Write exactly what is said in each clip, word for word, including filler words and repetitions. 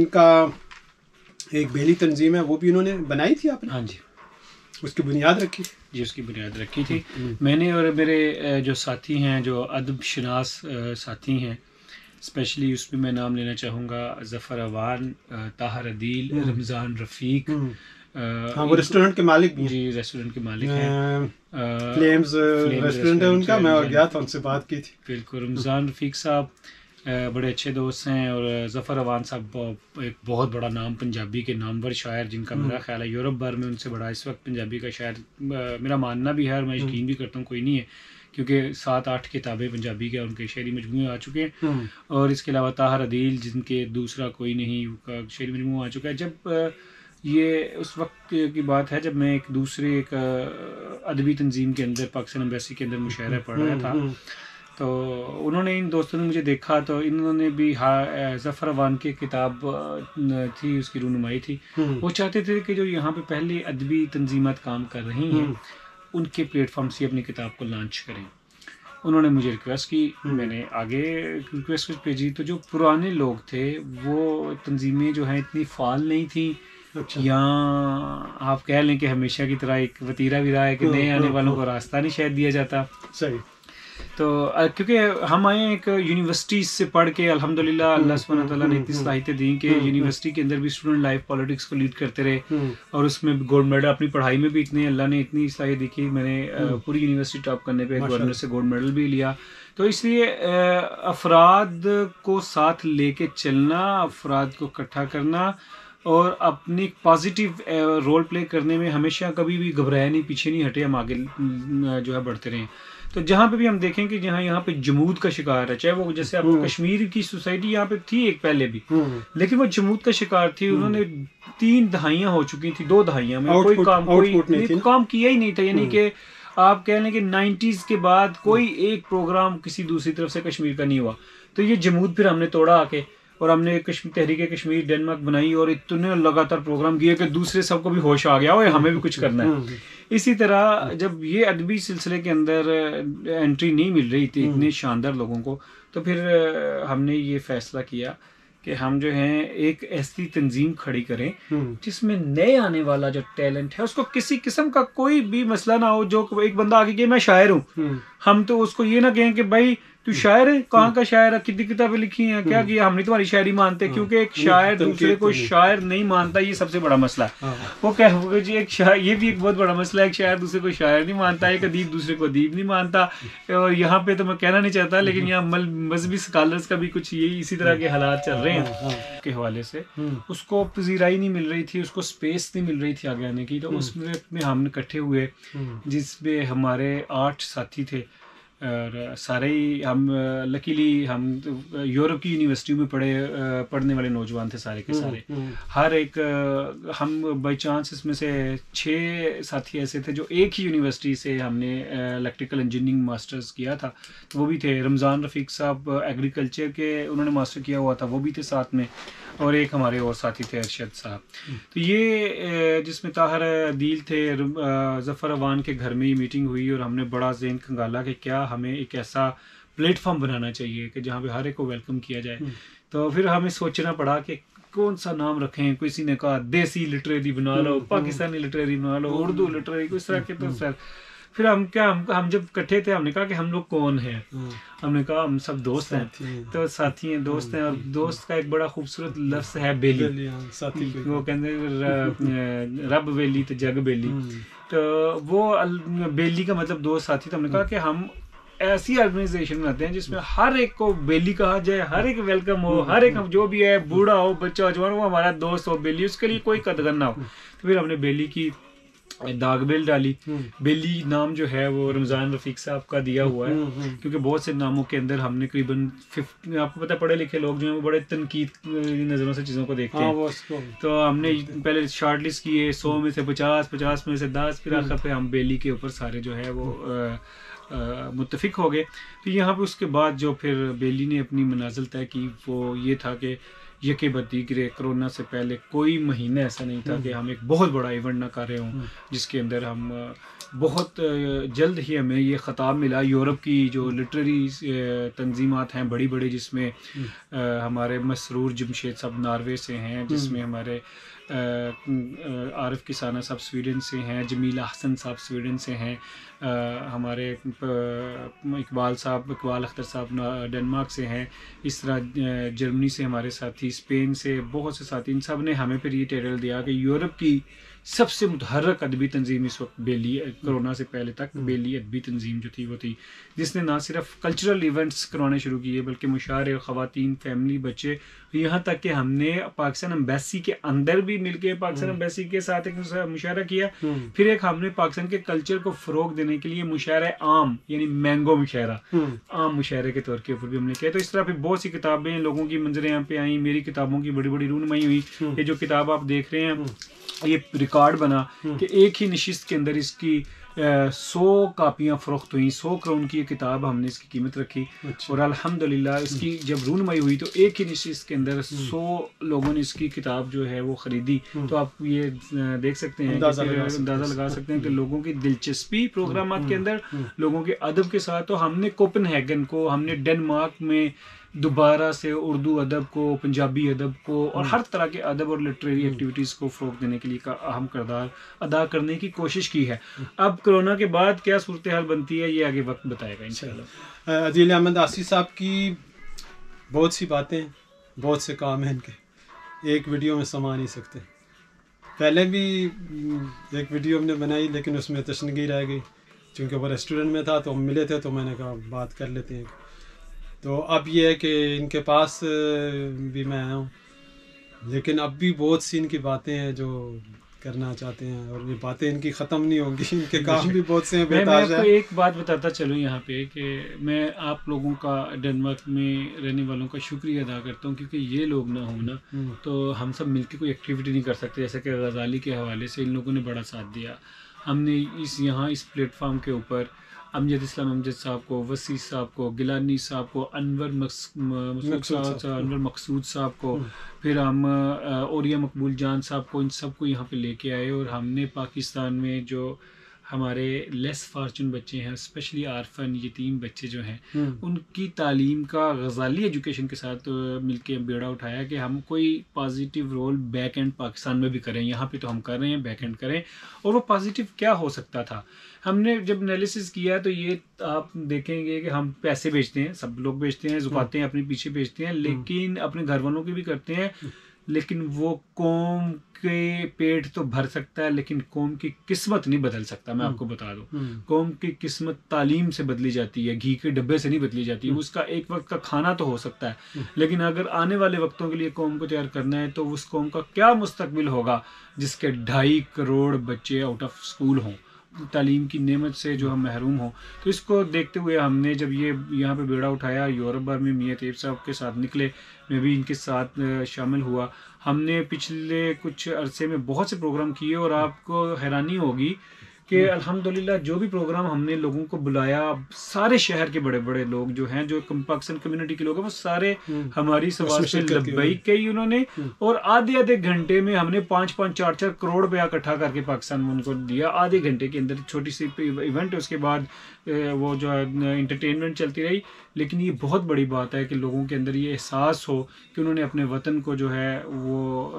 का एक बेली तंजीम है, वो भी उन्होंने बनाई थी आपने? हाँ जी, उसकी बुनियाद रखी जी उसकी बुनियाद रखी थी मैंने। और मेरे जो साथी हैं, जो अदब शनास साथी हैं, स्पेशली उसमें मैं नाम लेना चाहूँगा ज़फ़र अवान, ताहर अदील, रमज़ान रफ़ीक। हाँ, वो रेस्टोरेंट के मालिक भी हैं। जी रेस्टोरेंट के मालिक हैं, फ्लेम्स रेस्टोरेंट है उनका, मैं गया था, उनसे बात की थी। बिल्कुल। रमज़ान रफ़ीक साहब बड़े अच्छे दोस्त हैं, और ज़फ़र अवान साहब एक बहुत बड़ा नाम, पंजाबी के नामवर शायर, जिनका मेरा ख्याल है यूरोप भर में उनसे बड़ा इस वक्त पंजाबी का शायर मेरा मानना भी है, और मैं यकीन भी करता हूँ कोई नहीं है, क्योंकि सात आठ किताबें पंजाबी के उनके शेरी मजमूए आ चुके हैं। और इसके अलावा ताहर अदील, जिनके दूसरा कोई नहीं का शेरी मजमूआ आ चुका है। जब ये उस वक्त की बात है जब मैं एक दूसरे एक अदबी तंजीम के अंदर, पाकिस्तान एम्बेसी के अंदर मुशायरा पढ़ रहा था, तो उन्होंने, इन दोस्तों ने मुझे देखा, तो इन्होंने भी हाँ ज़फ़र अवान की किताब थी, उसकी रूनुमाई थी। वो चाहते थे कि जो यहाँ पे पहले अदबी तंजीमत काम कर रही हैं, उनके प्लेटफॉर्म से अपनी किताब को लॉन्च करें। उन्होंने मुझे रिक्वेस्ट की, मैंने आगे रिक्वेस्ट भेजी। तो जो पुराने लोग थे, वो तंजीमें जो हैं इतनी फाल नहीं थी। अच्छा। या आप कह लें कि हमेशा की तरह एक वतीरा भी रहा है कि नए आने वालों को रास्ता नहीं शायद दिया जाता। सही। तो क्योंकि हम आए एक यूनिवर्सिटी से पढ़ के, अल्हम्दुलिल्लाह अल्लाह सुब्हानहू तआला ने इतनी सलाहियतें दी कि यूनिवर्सिटी के अंदर भी स्टूडेंट लाइफ पॉलिटिक्स को लीड करते रहे, और उसमें गोल्ड मेडल, अपनी पढ़ाई में भी इतने अल्लाह ने इतनी सलाहियत दी कि मैंने पूरी यूनिवर्सिटी टॉप करने पे गवर्नर से गोल्ड मेडल भी लिया। तो इसलिए अफराद को साथ लेके चलना, अफराद को इकट्ठा करना और अपनी पॉजिटिव रोल प्ले करने में हमेशा कभी भी घबराया नहीं, पीछे नहीं हटे, हम आगे जो है बढ़ते रहे। तो जहाँ पे भी हम देखें कि जहाँ यहाँ पे जमूद का शिकार है, चाहे वो जैसे आप कश्मीर की सोसाइटी यहाँ पे थी एक पहले भी, लेकिन वो जमूद का शिकार थी। उन्होंने तीन दहाइयाँ हो चुकी थी, दो दहाइयाँ में कोई काम कोई काम किया ही नहीं था। यानी कि आप कह लें कि नाइन्टीज के बाद कोई एक प्रोग्राम किसी दूसरी तरफ से कश्मीर का नहीं हुआ। तो ये जमूद फिर हमने तोड़ा आके, और हमने कश्मीर तहरीक कश्मीर डेनमार्क बनाई, और इतने लगातार प्रोग्राम किए कि दूसरे सबको भी होश आ गया और हमें भी कुछ करना है। इसी तरह जब ये अदबी सिलसिले के अंदर एंट्री नहीं मिल रही थी इतने शानदार लोगों को, तो फिर हमने ये फैसला किया कि हम जो हैं एक ऐसी तंजीम खड़ी करें जिसमें नए आने वाला जो टैलेंट है, उसको किसी किस्म का कोई भी मसला ना हो। जो एक बंदा आके कि मैं शायर हूँ, हम तो उसको ये ना कहें कि भाई तू शायर है, कहाँ का शायर है, कितनी किताबें लिखी हैं, क्या किया, हम नहीं तुम्हारी शायरी मानते। क्योंकि एक शायर दूसरे को शायर नहीं मानता, ये सबसे बड़ा मसला है। वो कह जी एक शायर, ये भी एक बहुत बड़ा मसला है, एक शायर दूसरे को शायर नहीं मानता, एक अदीब दूसरे को अदीब नहीं मानता। और यहाँ पे तो मैं कहना नहीं चाहता, लेकिन यहाँ मजहबी स्कॉलर्स का भी कुछ यही इसी तरह के हालात चल रहे हैं के हवाले से। उसको पजीराई नहीं मिल रही थी, उसको स्पेस नहीं मिल रही थी आगे आने की। तो उसमें हम इकट्ठे हुए, जिसमें हमारे आठ साथी थे, और सारे ही हम लकीली हम यूरोप की यूनिवर्सिटी में पढ़े पढ़ने वाले नौजवान थे सारे के सारे। हर एक हम बाई चांस इसमें से छः साथी ऐसे थे जो एक ही यूनिवर्सिटी से हमने इलेक्ट्रिकल इंजीनियरिंग मास्टर्स किया था। तो वो भी थे रमज़ान रफ़ीक साहब, एग्रीकल्चर के उन्होंने मास्टर किया हुआ था, वो भी थे साथ में, और एक हमारे और साथी थे अरशद साहब। तो ये जिसमें ताहर अदील थे, ज़फ़र अवान के घर में ही मीटिंग हुई, और हमने बड़ा ज़हन खंगाला कि क्या हमें एक ऐसा प्लेटफॉर्म बनाना चाहिए कि जहाँ पे हर एक को वेलकम किया जाए। तो फिर हमें सोचना पड़ा कि कौन सा नाम रखें। किसी ने कहा देसी लिटरेरी बना लो, पाकिस्तानी लिटरेरी बना लो, उर्दू लिटरेरी, कुछ तरह के। तो सर फिर हम क्या हम हम जब इकट्ठे थे, हमने कहा कि हम लोग कौन हैं। हमने कहा हम सब दोस्त हैं, तो साथी हैं, दोस्त हैं। और दोस्त का एक बड़ा खूबसूरत लफ्ज़ है बेली। वो कहते रब बेली तो जग बेली। तो वो बेली का मतलब दोस्त साथी। तो हमने कहा कि हम ऐसी ऑर्गेनाइजेशन बनाते हैं जिसमें हर एक को बेली कहा जाए, हर एक वेलकम हो, हर एक जो भी है, बूढ़ा हो, बच्चा हो, जवान हो, हमारा दोस्त हो बेली, उसके लिए कोई कदगन ना हो। तो फिर हमने बेली की दागबेल डाली। बेली नाम जो है वो रमज़ान रफ़ीक साहब का दिया हुआ है, क्योंकि बहुत से नामों के अंदर हमने करीबन फिफ्टी, आपको पता पढ़े लिखे लोग जो हैं वो बड़े तनकीद नज़रों से चीज़ों को देखते हैं। तो हमने पहले शॉर्ट लिस्ट किए, सौ में से पचास, पचास में से दस, फिर आखिर पे हम बेली के ऊपर सारे जो है वो मुत्तफिक हो गए। तो यहाँ पे उसके बाद जो फिर बेली ने अपनी मनाजिल तय की वो ये था कि यके बदी गिरे कोरोना से पहले कोई महीना ऐसा नहीं था कि हम एक बहुत बड़ा इवेंट ना कर रहे हों जिसके अंदर हम बहुत जल्द ही हमें ये ख़ताब मिला यूरोप की जो लिटरेरी तंजीमात हैं बड़ी बड़ी, जिसमें हमारे मसरूर जमशेद साहब नार्वे से हैं, जिसमें हमारे आरिफ किसाना साहब स्वीडन से हैं, जमील अहसन साहब स्वीडन से हैं, हमारे इकबाल साहब इकबाल अख्तर साहब डेनमार्क से हैं, इस तरह जर्मनी से हमारे साथी, स्पेन से बहुत से साथी, इन सब ने हमें फिर ये टेरल दिया कि यूरोप की सबसे मुतहर्रक अदबी तंजीम इस वक्त बेली, कोरोना से पहले तक बेली अदबी तंजीम जो थी वो थी, जिसने ना सिर्फ कल्चरल इवेंट्स करवाने शुरू किए बल्कि मुशायरे, ख़वातीन, फैमिली, बच्चे, यहाँ तक कि हमने पाकिस्तान एम्बेसी के अंदर भी मिलके पाकिस्तान एम्बेसी के साथ एक मुशायरा किया। फिर एक हमने पाकिस्तान के कल्चर को फ़रोग देने के लिए मुशायरा आम यानी मैंगो मुशायरा आम मुशायरे के तौर के ऊपर भी हमने किया। तो इस तरह फिर बहुत सी किताबें, लोगों की मंजरें यहाँ पे आई, मेरी किताबों की बड़ी बड़ी रूनमाई हुई। ये जो किताब आप देख रहे हैं ये रिकॉर्ड बना कि एक ही नशिस्त के अंदर इसकी सौ कापियाँ फ़रोख्त हुई, सौ करोड़ की ये किताब हमने इसकी कीमत रखी। अच्छा। और अल्हम्दुलिल्लाह इसकी जब रूनमाई हुई तो एक ही नशिस्त के अंदर सौ लोगों ने इसकी किताब जो है वो ख़रीदी। तो आप ये देख सकते हैं, अंदाज़ा लगा सकते हैं कि लोगों की दिलचस्पी प्रोग्राम के अंदर, लोगों के अदब के साथ। तो हमने कोपेनहेगन को, हमने डेनमार्क में दोबारा से उर्दू अदब को, पंजाबी अदब को और हर तरह के अदब और लिटरेरी एक्टिविटीज़ को फ़रोग़ देने के लिए का अहम किरदार अदा करने की कोशिश की है। अब कोरोना के बाद क्या सूरत हाल बनती है ये आगे वक्त बताएगा इंशाअल्लाह। अदील अहमद आसी साहब की बहुत सी बातें, बहुत से काम हैं इनके, एक वीडियो में समा नहीं सकते। पहले भी एक वीडियो हमने बनाई लेकिन उसमें तशनगी रह गई, चूँकि वो रेस्टोरेंट में था तो हम मिले थे तो मैंने कहा बात कर लेते हैं। तो अब ये है कि इनके पास भी मैं आया हूँ, लेकिन अब भी बहुत सी इनकी बातें हैं जो करना चाहते हैं और ये बातें इनकी ख़त्म नहीं होंगी, इनके काम भी बहुत से हैं। मैं, मैं आपको एक बात बताता चलूँ यहाँ पे कि मैं आप लोगों का, डेनमार्क में रहने वालों का शुक्रिया अदा करता हूँ, क्योंकि ये लोग ना हो ना तो हम सब मिलकर कोई एक्टिविटी नहीं कर सकते। जैसे कि गज़ाली के हवाले से इन लोगों ने बड़ा साथ दिया। हमने इस यहाँ इस प्लेटफार्म के ऊपर अमजद इस्लाम अमजद साहब को, वसी साहब को, गिलानी साहब को, अनवर अनवर मकसूद साहब को, फिर हम ओरिया मकबूल जान साहब को, इन सब को यहाँ पे लेके आए और हमने पाकिस्तान में जो हमारे लेस फार्चून बच्चे हैं, स्पेशली आरफन यतीम बच्चे जो हैं, उनकी तालीम का गज़ाली एजुकेशन के साथ मिलके बेड़ा उठाया कि हम कोई positive role back and Pakistan में भी करें। यहाँ पे तो हम कर रहे हैं, बैक एंड करें। और वो पॉजिटिव क्या हो सकता था, हमने जब एनालिसिस किया तो ये आप देखेंगे कि हम पैसे बेचते हैं, सब लोग बेचते हैं, झुकाते हैं, अपने पीछे बेचते हैं, लेकिन अपने घर वालों के भी करते हैं, लेकिन वो कौम के पेट तो भर सकता है लेकिन कौम की किस्मत नहीं बदल सकता। मैं आपको बता दूं, कौम की किस्मत तालीम से बदली जाती है, घी के डब्बे से नहीं बदली जाती है। उसका एक वक्त का खाना तो हो सकता है, लेकिन अगर आने वाले वक्तों के लिए कौम को तैयार करना है तो उस कौम का क्या मुस्तकबिल होगा जिसके ढाई करोड़ बच्चे आउट ऑफ स्कूल हों, तालीम की नेमत से जो हम महरूम हों। तो इसको देखते हुए हमने जब ये यहाँ पे बेड़ा उठाया, यूरोप भर में मियां तैयब साहब के साथ निकले, मैं भी इनके साथ शामिल हुआ। हमने पिछले कुछ अरसे में बहुत से प्रोग्राम किए और आपको हैरानी होगी कि अल्हम्दुलिल्लाह जो भी प्रोग्राम हमने लोगों को बुलाया, सारे शहर के बड़े बड़े लोग जो हैं, जो पाकिस्तान कम्युनिटी के लोग हैं, वो सारे हमारी सवाल से लब्बैक कही उन्होंने। और आधे आधे घंटे में हमने पाँच पाँच चार चार करोड़ रुपया इकट्ठा करके पाकिस्तान में उनको दिया। आधे घंटे के अंदर छोटी सी इवेंट, उसके बाद वो जो है इंटरटेनमेंट चलती रही। लेकिन ये बहुत बड़ी बात है कि लोगों के अंदर ये एहसास हो कि उन्होंने अपने वतन को जो है वो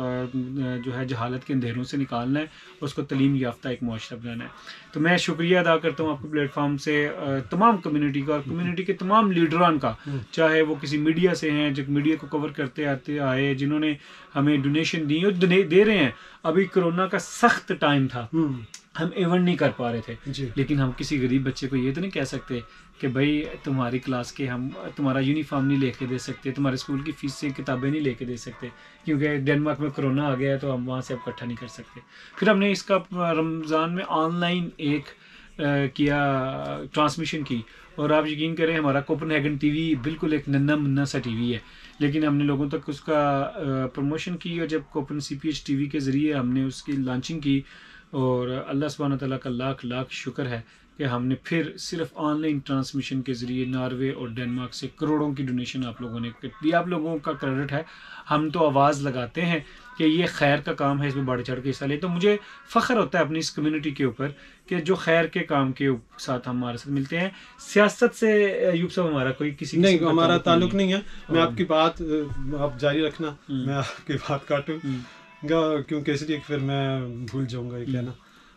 जो है जहालत के अंधेरों से निकालना है, उसको तलीम याफ्ता एक मुआशरा बनाना है। तो मैं शुक्रिया अदा करता हूँ आपके प्लेटफॉर्म से तमाम कम्युनिटी का और कम्युनिटी के तमाम लीडरान का, चाहे वो किसी मीडिया से हैं जो मीडिया को कवर करते आते आए, जिन्होंने हमें डोनेशन दी और दे रहे हैं। अभी कोरोना का सख्त टाइम था, हम इवेंट नहीं कर पा रहे थे, लेकिन हम किसी गरीब बच्चे को ये तो नहीं कह सकते कि भाई तुम्हारी क्लास के हम तुम्हारा यूनिफॉर्म नहीं लेके दे सकते, तुम्हारे स्कूल की फीस से किताबें नहीं लेके दे सकते, क्योंकि डेनमार्क में कोरोना आ गया है तो हम वहाँ से अब इकट्ठा नहीं कर सकते। फिर हमने इसका रमज़ान में ऑनलाइन एक आ, किया ट्रांसमिशन की, और आप यकीन करें हमारा कोपेनहेगन टीवी बिल्कुल एक नन्ना मुन्ना सा टीवी है, लेकिन हमने लोगों तक उसका प्रमोशन की। और जब कोपन C P H T V के ज़रिए हमने उसकी लॉन्चिंग की, और अल्लाह सुब्हानहू तआला का लाख लाख शुक्र है कि हमने फिर सिर्फ ऑनलाइन ट्रांसमिशन के ज़रिए नॉर्वे और डेनमार्क से करोड़ों की डोनेशन आप लोगों ने दी। आप लोगों का क्रेडिट है, हम तो आवाज़ लगाते हैं कि ये खैर का काम है, इसमें बढ़ चढ़ के हिस्सा ले। तो मुझे फ़ख्र होता है अपनी इस कम्युनिटी के ऊपर कि जो खैर के काम के साथ हमारे साथ मिलते हैं। सियासत से अयूब साहब हमारा कोई किसी नहीं, हमारा ताल्लुक नहीं है। मैं आपकी बात आप जारी रखना, मैं आपकी बात काटूंगा क्योंकि इसलिए फिर मैं भूल जाऊंगा ये कहना।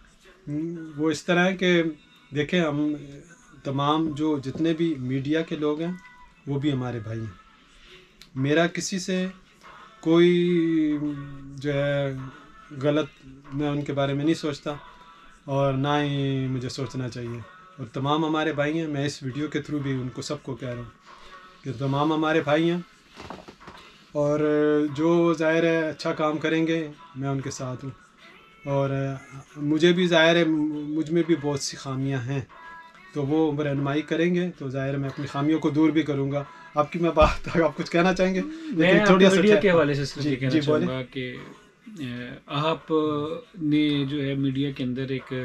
वो इस तरह है कि देखें, हम तमाम जो जितने भी मीडिया के लोग हैं वो भी हमारे भाई हैं। मेरा किसी से कोई जो है गलत, मैं उनके बारे में नहीं सोचता और ना ही मुझे सोचना चाहिए। और तमाम हमारे भाई हैं। मैं इस वीडियो के थ्रू भी उनको सबको कह रहा हूँ कि तमाम हमारे भाई हैं और जो ज़ाहिर है अच्छा काम करेंगे मैं उनके साथ हूँ। और मुझे भी ज़ाहिर है मुझ में भी बहुत सी खामियां हैं, तो वो रहनुमाई करेंगे तो ज़ाहिर है मैं अपनी खामियों को दूर भी करूँगा। आपकी मैं बात, आप कुछ कहना चाहेंगे? मैं थोड़ी मीडिया के हवाले से सिर्फ ये कहना चाहूँगा कि आप ने जो है मीडिया के अंदर एक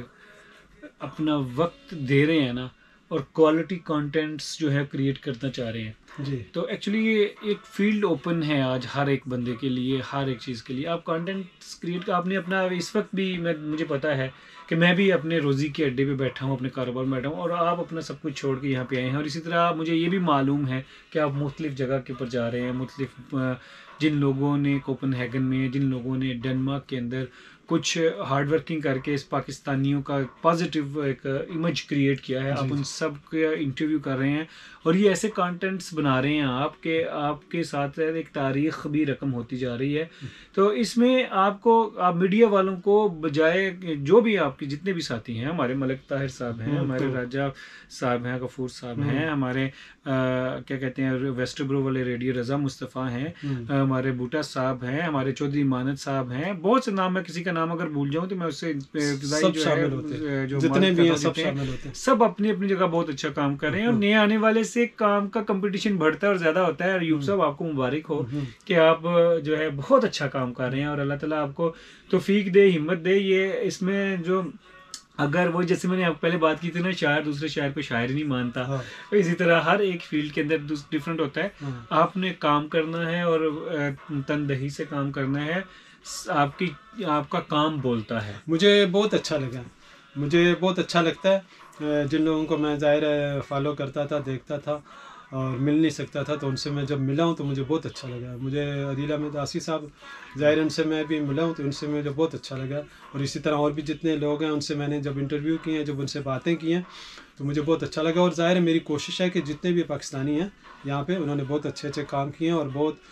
अपना वक्त दे रहे हैं ना, और क्वालिटी कंटेंट्स जो है क्रिएट करना चाह रहे हैं जी। तो एक्चुअली ये एक फील्ड ओपन है आज हर एक बंदे के लिए, हर एक चीज़ के लिए। आप कंटेंट्स क्रिएट कर, आपने अपना इस वक्त भी, मैं मुझे पता है कि मैं भी अपने रोज़ी के अड्डे पे बैठा हूँ, अपने कारोबार में बैठा हूँ, और आप अपना सब कुछ छोड़ के यहाँ पे आए हैं। और इसी तरह मुझे ये भी मालूम है कि आप मुख्तलिफ़ जगह के ऊपर जा रहे हैं। मुख्तलिफ़ जिन लोगों ने कोपनहेगन में, जिन लोगों ने डेनमार्क के अंदर कुछ हार्ड वर्किंग करके इस पाकिस्तानियों का पॉजिटिव एक इमेज क्रिएट किया है, आप उन सब के इंटरव्यू कर रहे हैं और ये ऐसे कंटेंट्स बना रहे हैं आप के आपके साथ एक तारीख़ भी रकम होती जा रही है। तो इसमें आपको, आप मीडिया वालों को बजाय, जो भी आपके जितने भी साथी हैं, हमारे मलिक ताहिर साहब हैं, हमारे राजा साहब हैं, गफूर साहब हैं, हमारे आ, क्या कहते हैं वेस्टब्रो वाले रेडियो रज़ा मुस्तफ़ा हैं, हमारे बूटा साहब हैं, हमारे चौधरी मानद साहब हैं, बहुत से नाम है, किसी का नाम अगर भूल जाऊं तो मैं उससे सब जो शामिल होते हैं, जो जितने भी हैं सब शामिल होते हैं। सब अपनी अपनी जगह बहुत अच्छा काम कर रहे हैं और नए आने वाले से काम का कंपटीशन बढ़ता है और ज़्यादा होता है। और अयूब साहब आपको मुबारक हो कि आप जो है बहुत अच्छा काम कर रहे हैं और अल्लाह ताला आपको तौफीक दे, हिम्मत दे। ये इसमें जो, अगर वो जैसे मैंने आपको पहले बात की थी ना, शायर दूसरे शायर को शायर नहीं मानता, हाँ। तो इसी तरह हर एक फील्ड के अंदर डिफरेंट होता है। हाँ। आपने काम करना है और तनदही से काम करना है, आपकी आपका काम बोलता है। मुझे बहुत अच्छा लगा, मुझे बहुत अच्छा लगता है जिन लोगों को मैं ज़ाहिर फॉलो करता था, देखता था और मिल नहीं सकता था, तो उनसे मैं जब मिला हूँ तो मुझे बहुत अच्छा लगा। मुझे अदील अहमद आसी साहब ज़ाहिर उनसे मैं भी मिला हूँ तो उनसे मुझे बहुत अच्छा लगा। और इसी तरह और भी जितने लोग हैं उनसे मैंने जब इंटरव्यू किए हैं, जब उनसे बातें की हैं तो मुझे बहुत अच्छा लगा। और ज़ाहिर मेरी कोशिश है कि जितने भी पाकिस्तानी हैं यहाँ पे, उन्होंने बहुत अच्छे अच्छे काम किए हैं और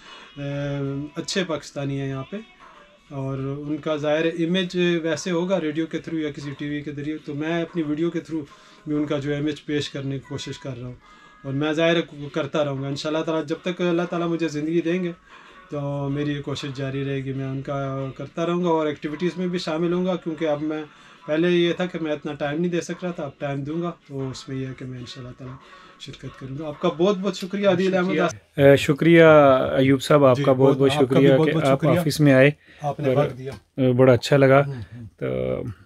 बहुत अच्छे पाकिस्तानी हैं यहाँ पे, और उनका ज़ाहिर इमेज वैसे होगा रेडियो के थ्रू या किसी टीवी के जरिए, तो मैं अपनी वीडियो के थ्रू भी उनका जो इमेज पेश करने की कोशिश कर रहा हूँ और मैं ज़ाहिर करता रहूँगा इंशाल्लाह ताला। जब तक अल्लाह ताला मुझे ज़िंदगी देंगे तो मेरी ये कोशिश जारी रहेगी, मैं उनका करता रहूँगा और एक्टिविटीज़ में भी शामिल होऊंगा, क्योंकि अब मैं, पहले ये था कि मैं इतना टाइम नहीं दे सक रहा था, अब टाइम दूंगा तो उसमें यह है कि मैं इंशाल्लाह ताला शिरकत करूंगा। आपका बहुत बहुत शुक्रिया अदील अहमद। शुक्रिया अयूब साहब, आपका बहुत बहुत शुक्रिया कि आप ऑफिस में आए, आपने वक्त दिया, बड़ा अच्छा लगा। तो